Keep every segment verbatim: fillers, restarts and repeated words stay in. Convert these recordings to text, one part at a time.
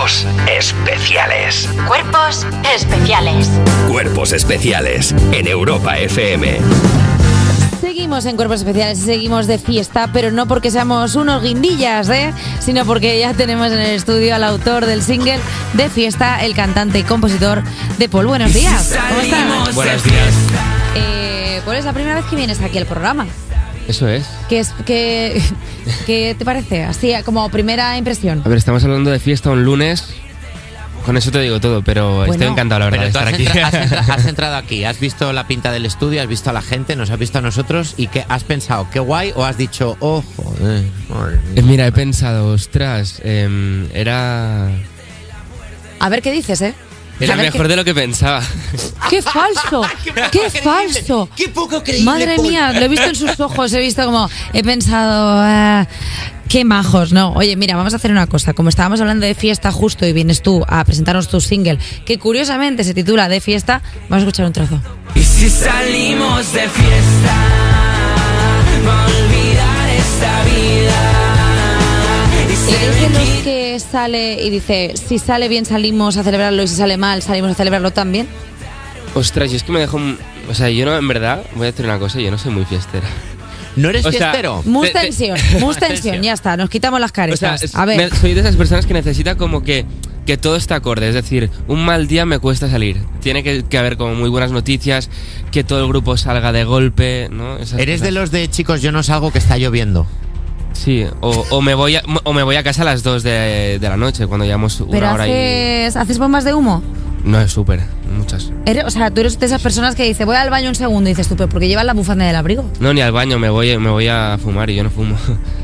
Cuerpos especiales. Cuerpos especiales. Cuerpos especiales en Europa F M. Seguimos en Cuerpos Especiales y seguimos de fiesta, pero no porque seamos unos guindillas, ¿eh? Sino porque ya tenemos en el estudio al autor del single de Fiesta, el cantante y compositor de Paul. Buenos días, ¿cómo estás? Buenos días. Eh, Paul, es la primera vez que vienes aquí al programa. Eso es. ¿Qué, es, qué, ¿Qué te parece? Así como primera impresión. A ver, estamos hablando de fiesta un lunes. Con eso te digo todo, pero bueno, estoy encantado, la verdad, de estar has aquí. Entra, has, entra, has entrado aquí, has visto la pinta del estudio, has visto a la gente, nos has visto a nosotros y ¿qué has pensado? ¿Qué guay? ¿O has dicho, oh, joder, madre mía? Eh, mira, he pensado, ostras, eh, era... A ver qué dices, ¿eh? Era mejor qué... de lo que pensaba. ¡Qué falso! ¡Qué, ¡Qué falso! ¡Qué poco creíble! Madre Paul. mía, lo he visto en sus ojos, he visto como... He pensado... Uh, ¡Qué majos! No, oye, mira, vamos a hacer una cosa. Como estábamos hablando de fiesta justo y vienes tú a presentarnos tu single, que curiosamente se titula De Fiesta, vamos a escuchar un trozo. Y si salimos de fiesta, va a olvidar esta vida. Y ¿Eres de los que sale y dice, si sale bien salimos a celebrarlo y si sale mal salimos a celebrarlo también? Ostras, yo es que me dejo... O sea, yo no, en verdad, voy a decir una cosa, yo no soy muy fiestera. ¿No eres o sea, fiestero? Mus te- te- tensión, mus tensión, ya está, nos quitamos las O sea, caretas. es- A ver, me- soy de esas personas que necesita como que, que todo esté acorde. Es decir, un mal día me cuesta salir. Tiene que, que haber como muy buenas noticias, que todo el grupo salga de golpe, ¿no? Esas ¿Eres cosas. de los de chicos, yo no salgo que está lloviendo? Sí, o, o, me voy a, o me voy a casa a las dos de, de la noche, cuando llevamos una pero hora y... haces, ¿haces bombas de humo? No, es súper, muchas. Eres- o sea, tú eres de esas personas que dice, voy al baño un segundo y dices tú, pero ¿por qué llevas la bufanda del abrigo? No, ni al baño, me voy, me voy a fumar y yo no fumo.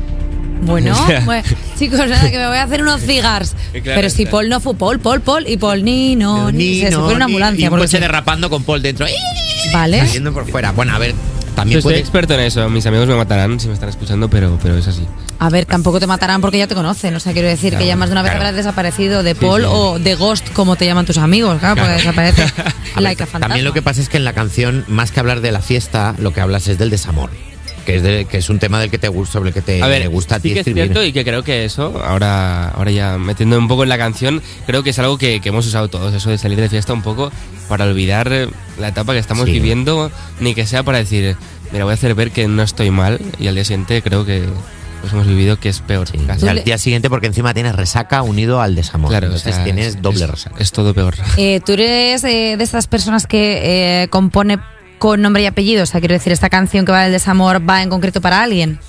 Bueno, O sea. pues, chicos, nada, que me voy a hacer unos cigars. Claro, pero si claro. Paul no fue Paul, Paul, Paul y Paul ni no, ni, se, se fue una ambulancia. Y un porque coche se- derrapando con Paul dentro. Vale. Saliendo por fuera. Bueno, a ver, Yo también soy puede... experto en eso, mis amigos me matarán si me están escuchando, pero, pero es así. A ver, tampoco te matarán porque ya te conocen. O sea, quiero decir Claro, que ya más de una vez claro. habrás desaparecido de Sí, Paul sí. o de Ghost, como te llaman tus amigos. Claro, porque desaparece A ver, like a fantasma. también lo que pasa es que en la canción, más que hablar de la fiesta, lo que hablas es del desamor. Que es, de, que es un tema del que te gusta, sobre el que te A ver, gusta a ti sí que es escribir. cierto y que creo que eso, ahora, ahora ya metiendo un poco en la canción, creo que es algo que, que hemos usado todos, eso de salir de fiesta un poco para olvidar eh, la etapa que estamos Sí. viviendo, ni que sea para decir, mira, voy a hacer ver que no estoy mal y al día siguiente creo que pues hemos vivido que es peor. Sí, casi. y al día siguiente porque encima tienes resaca unido al desamor. Claro, o Entonces sea, tienes es- doble es- resaca. Es todo peor. Eh, ¿Tú eres eh, de estas personas que eh, compone con nombre y apellido? O sea, quiero decir, esta canción que va del desamor va en concreto para alguien.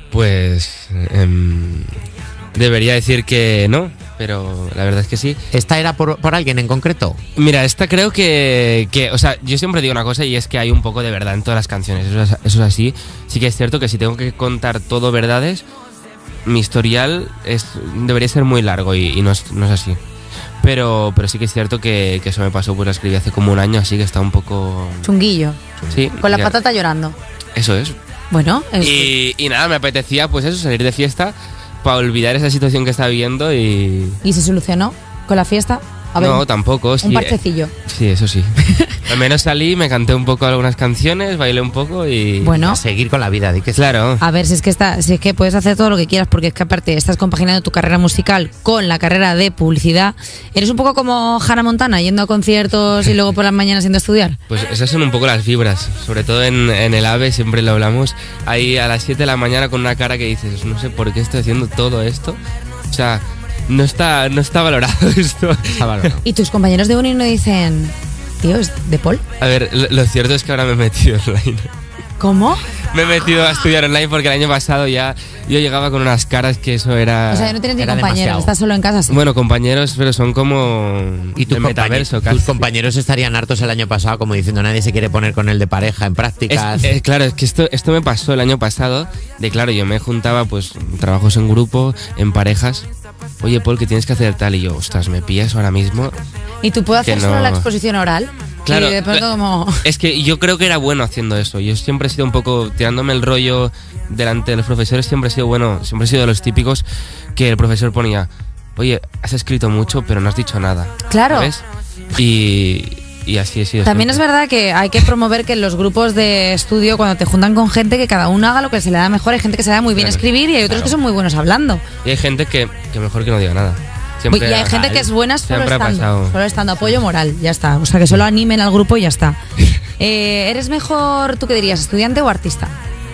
Pues em, debería decir que no, pero la verdad es que sí. ¿Esta era por, por alguien en concreto? Mira, esta creo que, que, o sea, yo siempre digo una cosa y es que hay un poco de verdad en todas las canciones, eso es, eso es así. Sí que es cierto que si tengo que contar todo verdades, mi historial es, debería ser muy largo y, y no, es, no es así. Pero, pero sí que es cierto que, que eso me pasó, pues la escribí hace como un año, así que está un poco... Chunguillo. Sí, Con la ya- patata llorando. Eso es. Bueno, es- Y, y nada, me apetecía pues eso, salir de fiesta para olvidar esa situación que estaba viviendo y... ¿y se solucionó con la fiesta? A ver, no, tampoco. Sí, un parchecillo. Sí, eso sí. Al menos salí, me canté un poco algunas canciones, bailé un poco y... Bueno, A seguir con la vida, di que sí. Claro. a ver, si es que está, si es que puedes hacer todo lo que quieras, porque es que aparte estás compaginando tu carrera musical con la carrera de publicidad. Eres un poco como Hannah Montana, yendo a conciertos y luego por las mañanas yendo a estudiar. Pues esas son un poco las vibras, sobre todo en, en el AVE, siempre lo hablamos, ahí a las siete de la mañana con una cara que dices, no sé por qué estoy haciendo todo esto. O sea, no está, no está valorado esto. Está valorado. Y tus compañeros de uni no dicen, tío, ¿es de Paul? A ver, lo, lo cierto es que ahora me he metido online. ¿Cómo? Me he metido a estudiar online porque el año pasado ya yo llegaba con unas caras que eso era... O sea, no tienes ni era compañeros, demasiado. estás solo en casa. ¿sí? Bueno, compañeros, pero son como... Y tus, el metaverso compañeros, casi. tus compañeros estarían hartos el año pasado, como diciendo nadie se quiere poner con el de pareja en Es- prácticas. eh, claro, es que esto, esto me pasó el año pasado, de claro, yo me juntaba pues trabajos en grupo, en parejas. Oye, Paul, que tienes que hacer tal, y yo, ostras, me pillas ahora mismo. ¿Y tú puedes hacer que solo no- la exposición oral? Claro, Y de pronto la- como... Es que yo creo que era bueno haciendo eso. Yo siempre he sido un poco tirándome el rollo delante de los profesores, siempre he sido bueno, siempre he sido de los típicos que el profesor ponía, oye, has escrito mucho, pero no has dicho nada. Claro. ¿Sabes? Y, y así he sido. También es siempre. verdad que hay que promover que en los grupos de estudio, cuando te juntan con gente, que cada uno haga lo que se le da mejor. Hay gente que se le da muy bien Claro, escribir y hay otros claro. que son muy buenos hablando. Y hay gente que, que mejor que no diga nada. Siempre, y hay gente que es buena solo siempre ha estando, pasado. solo estando, apoyo moral, ya está. O sea, que solo animen al grupo y ya está. Eh, ¿Eres mejor, tú qué dirías, estudiante o artista?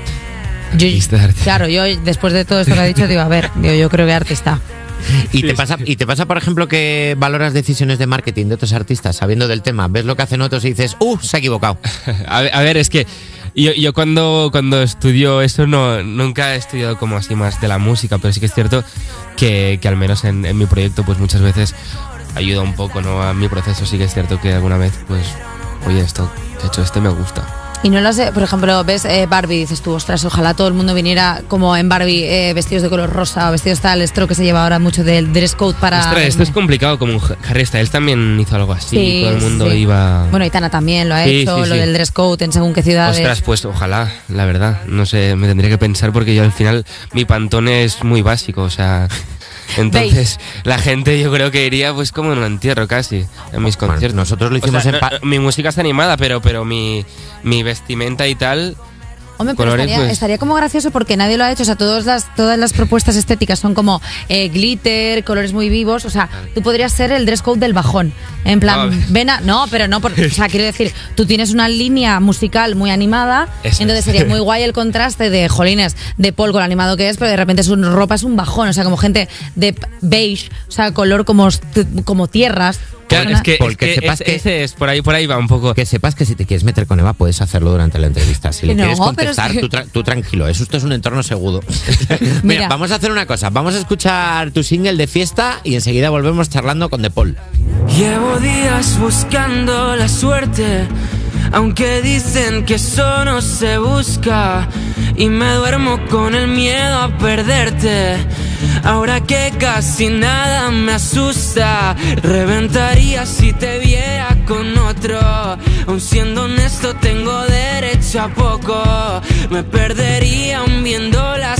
Yo, Artista, artista. Claro, yo después de todo esto que ha dicho, digo, a ver, yo, yo creo que artista. ¿Y te, pasa, ¿Y te pasa, por ejemplo, que valoras decisiones de marketing de otros artistas sabiendo del tema? ¿Ves lo que hacen otros y dices, ¡uh, se ha equivocado! A ver, a ver, es que yo, yo cuando, cuando estudio eso no, nunca he estudiado como así más de la música, pero sí que es cierto que, que al menos en, en mi proyecto pues muchas veces ayuda un poco, ¿no? A mi proceso. Sí que es cierto que alguna vez pues, oye, esto que he hecho este me gusta. Y no lo sé, por ejemplo, ves eh, Barbie, dices tú, ostras, ojalá todo el mundo viniera como en Barbie, eh, vestidos de color rosa o vestidos tal, esto que se lleva ahora mucho del dress code para... Ostras, esto es complicado, como un Harry Styles también hizo algo así, Sí, todo el mundo sí. iba... Bueno, Aitana también lo ha Sí, hecho, sí, lo sí. del dress code en según qué ciudades. Ostras, pues ojalá, la verdad, no sé, me tendría que pensar porque yo al final mi pantone es muy básico, o sea... Entonces, la gente yo creo que iría pues como en un entierro casi, en mis Bueno, conciertos. nosotros lo hicimos O sea, en... pa- no, mi música está animada, pero, pero mi, mi vestimenta y tal... Hombre, pero colores, estaría, pues- estaría como gracioso porque nadie lo ha hecho. O sea, todas las, todas las propuestas estéticas son como eh, glitter, colores muy vivos. O sea, tú podrías ser el dress code del bajón. En plan, No. ven a... No, pero no, por, o sea, quiero decir, tú tienes una línea musical muy animada, Eso entonces es. sería muy guay el contraste de, jolines, de Paul con lo animado que es, pero de repente su ropa es un bajón. O sea, como gente de beige, o sea, color como, como tierras. Claro, es que, Porque es que sepas es- que- ese es, por ahí, por ahí va un poco. Que sepas que si te quieres meter con Eva puedes hacerlo durante la entrevista. Si le No, quieres pero contestar, es que- tú, tra- tú tranquilo. Eso esto es un entorno seguro. Mira, Mira. vamos a hacer una cosa. Vamos a escuchar tu single de Fiesta y enseguida volvemos charlando con De Paul. Llevo días buscando la suerte, aunque dicen que eso no se busca, y me duermo con el miedo a perderte. Ahora que casi nada me asusta, reventaría si te viera con otro. Aun siendo honesto tengo derecho a poco, me perdería aún viendo la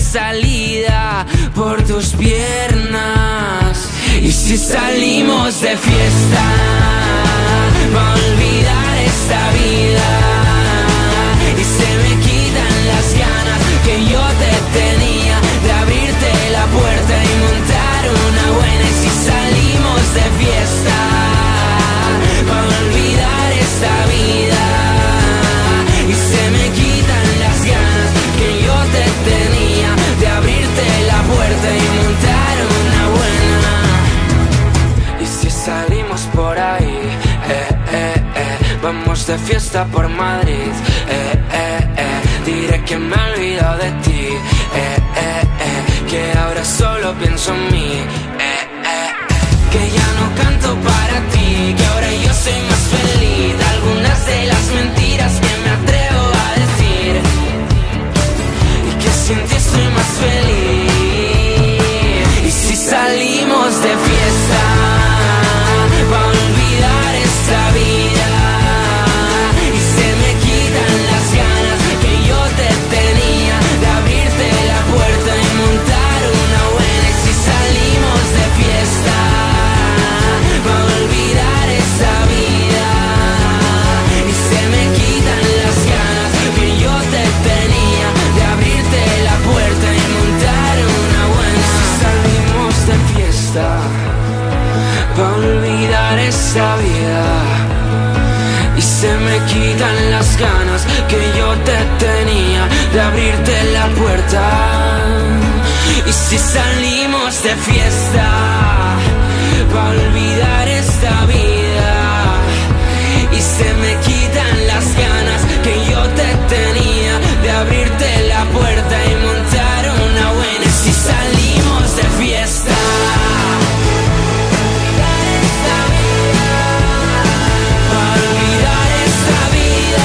salida por tus piernas. Y si salimos de fiesta, va a olvidar esta vida, y se me quitan las ganas que yo te tenía de abrirte la puerta y montar una buena. Y si salimos de fiesta, va a olvidar esta vida, y se me quitan las ganas que yo te tenía de abrirte la puerta y montar una buena. Y si salimos por ahí, eh, eh, eh, vamos de fiesta por Madrid, eh, eh, eh, diré que me he olvidado de ti, eh, eh, eh, que ahora solo pienso en mí, eh, eh, eh, que ya no canto para ti, que ahora yo soy más feliz. Algunas de las mentiras que me atrevo a decir, y que sin ti estoy más feliz. Y si salimos de fiesta, va a olvidar esta vida, y se me quitan las ganas que yo te tenía de abrirte la puerta y montar una buena. Y si salimos de fiesta, va a olvidar esta vida, y se me quitan las ganas que yo te tenía de abrirte la puerta y montar una buena. Si salimos de fiesta, va a olvidar esa vida, y se me quitan las ganas que yo te tenía de abrirte la puerta. Y si salimos de fiesta, va a olvidar esta vida, y se me quitan las ganas que yo te tenía de abrirte la puerta y montar una buena. Y si salimos de fiesta, va a olvidar esta vida,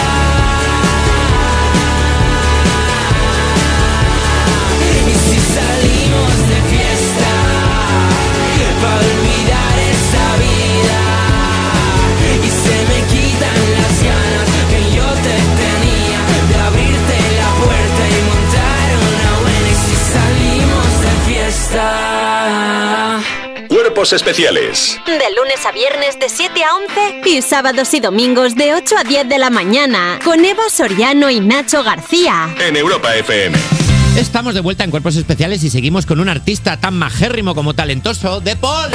y si salimos de fiesta, va a olvidar esta vida, y se me quitan las ganas que yo te tenía de abrirte la puerta y montar una buena. Y si salimos de fiesta. Cuerpos especiales De lunes a viernes de siete a once y sábados y domingos de ocho a diez de la mañana con Eva Soriano y Nacho García. en Europa F M. Estamos de vuelta en Cuerpos Especiales y seguimos con un artista tan majérrimo como talentoso, De Paul.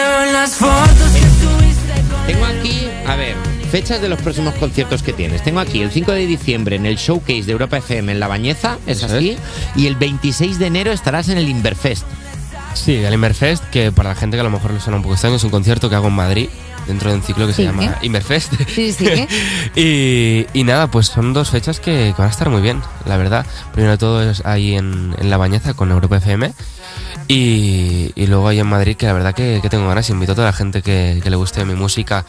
Tengo aquí, a ver, fechas de los próximos conciertos que tienes. Tengo aquí el cinco de diciembre en el Showcase de Europa F M en La Bañeza, es así, y el veintiséis de enero estarás en el Inverfest. Sí, el Inverfest, que para la gente que a lo mejor le suena un poco extraño, es un concierto que hago en Madrid, dentro de un ciclo que Sí, se llama ¿eh? Inverfest. Sí, sí. y, y nada, pues son dos fechas que, que van a estar muy bien, la verdad. Primero de todo es ahí en, en La Bañeza con Europa F M. Y, y luego ahí en Madrid, que la verdad que, que tengo ganas. Invito a toda la gente que, que le guste mi música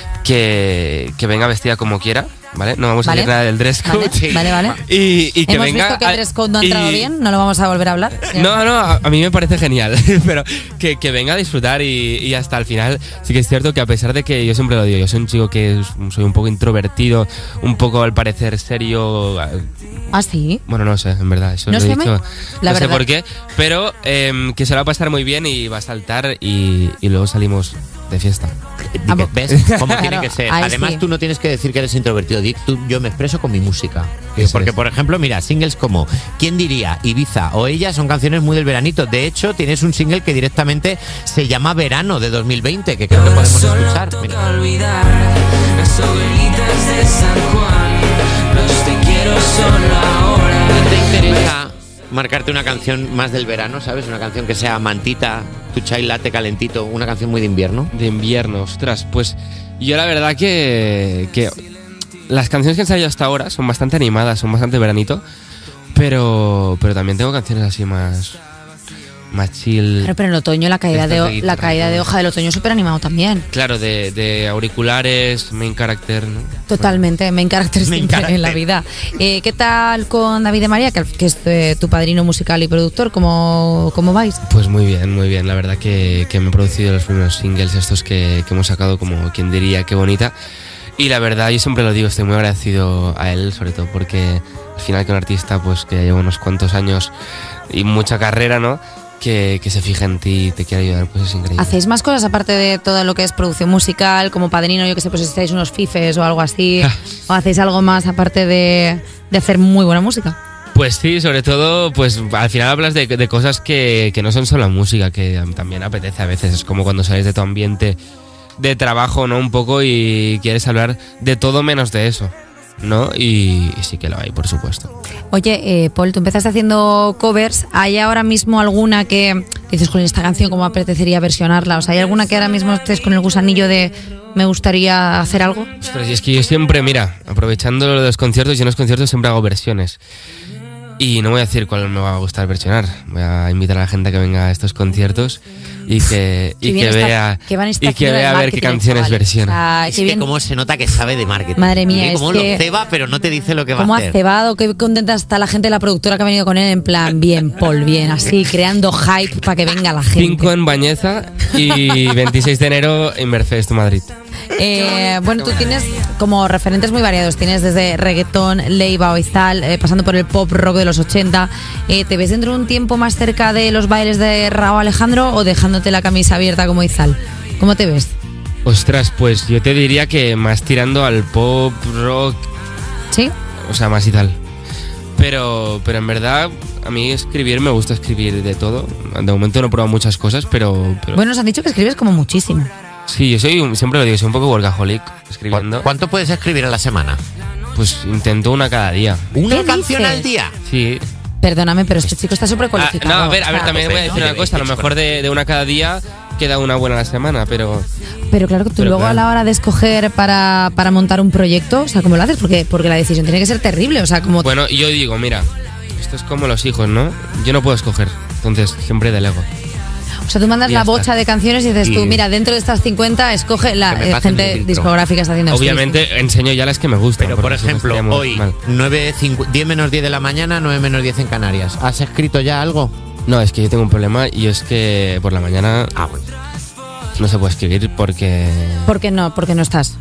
que, que venga vestida como quiera, ¿vale? No vamos Vale. a decir nada del dress code. Vale, vale, vale. Y, y que Hemos venga. visto que el a- dress code no ha y- entrado bien, no lo vamos a volver a hablar. No, no, a, a mí me parece genial, pero que, que venga a disfrutar y, y hasta el final. Sí que es cierto que a pesar de que yo siempre lo digo, yo soy un chico que es- soy un poco introvertido, un poco al parecer serio. Ah, sí. Bueno, no sé, en verdad, eso No lo he sé, dicho. la no sé verdad. por qué, pero em, que se lo va a pasar muy bien y va a saltar y, y luego salimos de fiesta. Ah, bo- ¿Ves cómo tiene Claro, que ser? ahí Además, sí. tú no tienes que decir que eres introvertido. Di, tú, yo me expreso con mi música. Eso Porque, es. por ejemplo, mira, singles como ¿Quién diría? Ibiza o Ella son canciones muy del veranito. De hecho, tienes un single que directamente se llama Verano de dos mil veinte, que creo que podemos escuchar. Mira. Olvidar las hogueritas de San Juan, los te quiero solo ahora. ¿No te interesa marcarte una canción más del verano, sabes? Una canción que sea mantita, tu chai latte calentito, una canción muy de invierno. De invierno, ostras, pues yo la verdad que, que las canciones que han salido hasta ahora son bastante animadas, son bastante veranito, pero, pero también tengo canciones así más, más chill. Claro, pero en el otoño la caída, Estas de, de ho- guitarra, la caída ¿no? de hoja del otoño es súper animado también. Claro, de, de auriculares, main character, ¿no? Totalmente, main character Main siempre character. en la vida. Eh, ¿Qué tal con David de María, que, que es eh, tu padrino musical y productor? ¿Cómo, cómo vais? Pues muy bien, muy bien. La verdad que, que me he producido los primeros singles estos que, que hemos sacado, como quien diría, qué bonita. Y la verdad, yo siempre lo digo, estoy muy agradecido a él, sobre todo porque al final que un artista pues que ya lleva unos cuantos años y mucha carrera, ¿no? Que, que se fije en ti y te quiera ayudar, pues es increíble. ¿Hacéis más cosas aparte de todo lo que es producción musical, como padrino, yo que sé, pues estáis unos fifes o algo así? ¿O hacéis algo más aparte de, de hacer muy buena música? Pues sí, sobre todo, pues al final hablas de, de cosas que, que no son solo música, que también apetece a veces. Es como cuando sales de tu ambiente de trabajo, ¿no? Un poco y quieres hablar de todo menos de eso, ¿no? Y, y sí que lo hay, por supuesto. Oye, eh, Paul, tú empezaste haciendo covers. ¿Hay ahora mismo alguna que dices, con esta canción cómo apetecería versionarla? O sea, ¿hay alguna que ahora mismo estés con el gusanillo de me gustaría hacer algo? Ostras, y es que yo siempre, mira, aprovechando lo de los conciertos, yo en los conciertos siempre hago versiones. Y no voy a decir cuál me va a gustar versionar. Voy a invitar a la gente a que venga a estos conciertos y que, y Qué bien que está- vea, qué van está y que haciendo el vea a ver qué marketing, canciones chavales. versiona. O sea, Es qué que bien. cómo se nota que sabe de marketing. Madre mía, Y cómo es lo que- ceba, pero no te dice lo que va ¿Cómo a ha hacer. cebado? Qué contenta está la gente de la productora que ha venido con él, en plan, bien, Paul, bien, así, creando hype para que venga la gente. cinco en Bañeza y veintiséis de enero en Merfest, Madrid. Eh, bueno, tú tienes como referentes muy variados. Tienes desde reggaetón, Leiva o Izal, eh, pasando por el pop rock de los ochenta. Eh, ¿Te ves dentro de un tiempo más cerca de los bailes de Raúl Alejandro o dejándote la camisa abierta como Izal? ¿Cómo te ves? Ostras, pues yo te diría que más tirando al pop, rock, ¿Sí? o sea, más y tal. Pero, pero en verdad, a mí escribir me gusta escribir de todo. De momento no he probado muchas cosas, pero, pero Bueno, nos han dicho que escribes como muchísimo. sí, yo soy, un- siempre lo digo, soy un poco workaholic ¿Cu- escribiendo. ¿Cuánto puedes escribir a la semana? Pues intento una cada día. ¿Una ¿Qué canción dices? al día? Sí. Perdóname, pero este chico está súper Ah, cualificado. no, a ver, a O ver, sea, también voy a decir una cosa, a lo mejor de, de una cada día queda una buena a la semana, pero Pero claro que tú Pero luego claro. a la hora de escoger para, para montar un proyecto, o sea, ¿cómo lo haces? Porque, porque la decisión tiene que ser terrible, o sea, como... bueno, yo digo, mira, esto es como los hijos, ¿no? Yo no puedo escoger, entonces siempre delego. O sea, tú mandas Ya la está. bocha de canciones y dices Y- tú, mira, dentro de estas cincuenta, escoge la Que me eh, pasen el gente filtro. discográfica está haciendo esto. Obviamente enseño ya las que me gustan. Pero, por porque si no ejemplo, estaríamos hoy, mal. nueve, cincu- diez menos diez de la mañana, nueve menos diez en Canarias. ¿Has escrito ya algo? No, es que yo tengo un problema y es que por la mañana Ah, bueno. no se puede escribir porque... ¿Por qué no? Porque no estás.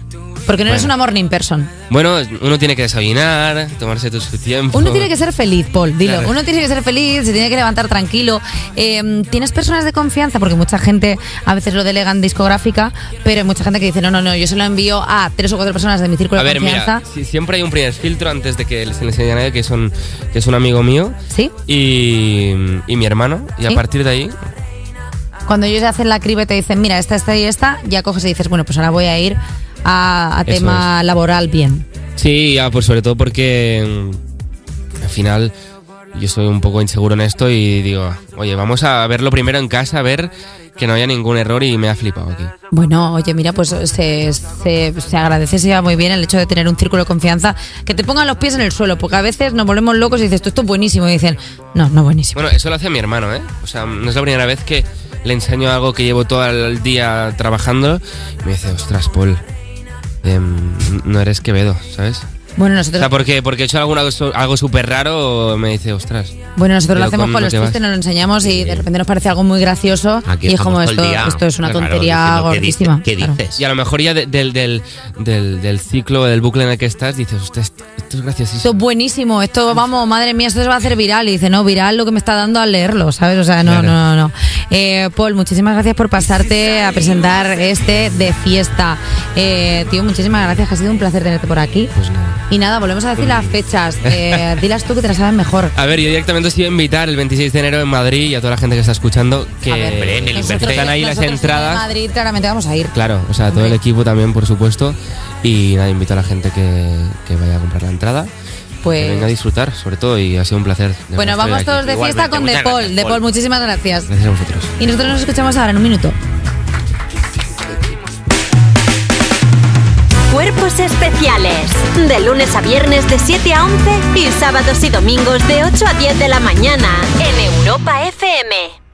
Porque no Bueno. eres una morning person. Bueno, uno tiene que desayunar, tomarse todo su tiempo. Uno tiene que ser feliz, Paul, dilo. Claro. Uno tiene que ser feliz, se tiene que levantar tranquilo. Eh, ¿Tienes personas de confianza? Porque mucha gente a veces lo delega en discográfica, pero hay mucha gente que dice, no, no, no, yo se lo envío a tres o cuatro personas de mi círculo A de ver, confianza. mira, si- siempre hay un primer filtro antes de que se le enseñe a nadie, que, son, que es un amigo mío ¿Sí? y, y mi hermano. Y a ¿Sí? partir de ahí, Cuando ellos hacen la criba y te dicen, mira, esta, esta y esta, ya coges y dices, bueno, pues ahora voy a ir a, a Eso tema laboral bien. sí, ya, pues sobre todo porque mm, al final yo soy un poco inseguro en esto y digo, oye, vamos a verlo primero en casa, a ver que no haya ningún error y me ha flipado aquí. Bueno, oye, mira, pues se, se, se agradece, se lleva muy bien el hecho de tener un círculo de confianza que te pongan los pies en el suelo, porque a veces nos volvemos locos y dices, esto, esto es buenísimo, y dicen, no, no buenísimo. Bueno, eso lo hace mi hermano, ¿eh? O sea, no es la primera vez que le enseño algo que llevo todo el día trabajando y me dice, ostras, Paul, em, no eres Quevedo, ¿sabes? Bueno, O nosotros, sea, porque, porque he hecho alguna, algo súper raro, me dice, ostras. bueno, nosotros lo pero hacemos con con lo los que vas. chistes, nos lo enseñamos y de repente nos parece algo muy gracioso Aquí y es como, estamos todo esto, el día. esto es una Claro, tontería diciendo, ¿qué gordísima. dices? ¿Qué Claro. dices? Y a lo mejor ya de- del, del, del, del ciclo, del bucle en el que estás, dices, ostras, esto es graciosísimo. Esto es buenísimo, esto, vamos, madre mía, esto se va a hacer viral. Y dice, no, viral lo que me está dando al leerlo, ¿sabes? O sea, no, Claro. no, no, no. Eh, Paul, muchísimas gracias por pasarte a presentar este de fiesta. Eh, tío, muchísimas gracias, que ha sido un placer tenerte por aquí. Pues nada. Y nada, volvemos a decir las fechas. Eh, dilas tú que te las sabes mejor. A ver, yo directamente os iba a invitar el veintiséis de enero en Madrid y a toda la gente que está escuchando que A ver, hombre, en el nosotros- están ahí las nosotros entradas. En Madrid claramente vamos a ir. Claro, o sea, todo Hombre. el equipo también, por supuesto. Y nada, invito a la gente que, que vaya a comprar la entrada. Pues- Que venga a disfrutar, sobre todo, y ha sido un placer. de Bueno, verdad, vamos estoy todos aquí. de Igualmente, fiesta con De muchas Paul. gracias, De Paul. Paul, muchísimas gracias. Gracias a vosotros. Y nosotros nos escuchamos ahora en un minuto. Cuerpos especiales. De lunes a viernes de siete a once y sábados y domingos de ocho a diez de la mañana en Europa F M.